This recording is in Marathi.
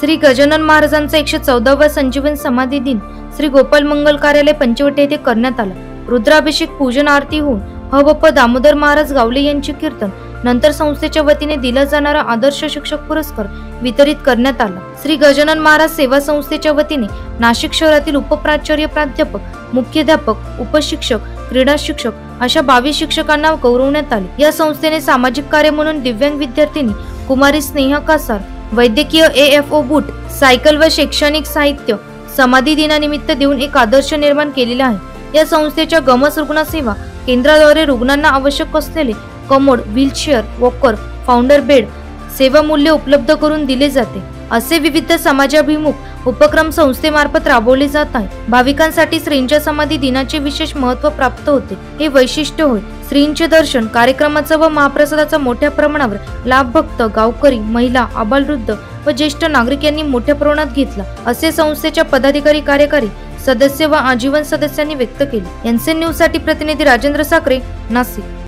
श्री गजानन महाराजांचा 114वा संजीवन समाधी दिन श्री गोपाल मंगल कार्यालय पंचवटी येथे करण्यात आला। रुद्राभिषेक पूजन आरती होऊन ह.व.प. दामोदर महाराज गावले यांचे कीर्तन नंतर संस्थेच्या वतीने दिला जाणारा आदर्श शिक्षक पुरस्कार वितरित करण्यात आला। श्री गजानन महाराज सेवा संस्थेच्या वतीने नाशिक शहरातील उपप्राचार्य, प्राध्यापक, मुख्याध्यापक, उपशिक्षक, क्रीडा शिक्षक अशा 22 शिक्षकांना गौरवण्यात आले। या संस्थेने सामाजिक कार्य म्हणून दिव्यांग विद्यार्थिनी कुमारी स्नेहा कासार, वैद्यकीय AFO बूट, सायकल व शैक्षणिक साहित्य समाधी दिनानिमित्त देऊन एक आदर्श निर्माण केलेला आहे। या संस्थेच्या गमस रुग्णसेवा केंद्राद्वारे रुग्णांना आवश्यक असलेले commode, wheelchair, walker, founder bed सेवा मूल्य उपलब्ध करून दिले जाते। असे विविध समाजाभिमुख उपक्रम संस्थेमार्फत राबवले जात आहेत। भाविकांसाठी श्रींच्या समाधी दिनाचे विशेष महत्त्व प्राप्त होते, हे वैशिष्ट्य होय। श्रींचे दर्शन कार्यक्रमाचा व महाप्रसादाचा मोठ्या प्रमाणावर लाभ भक्त, गावकरी, महिला, आबालवृद्ध व ज्येष्ठ नागरिक यांनी मोठ्या प्रमाणात घेतला, असे संस्थेच्या पदाधिकारी, कार्यकारी सदस्य व आजीवन सदस्यांनी व्यक्त केले। एनसीएन न्यूज साठी प्रतिनिधी राजेंद्र साखरे, नाशिक।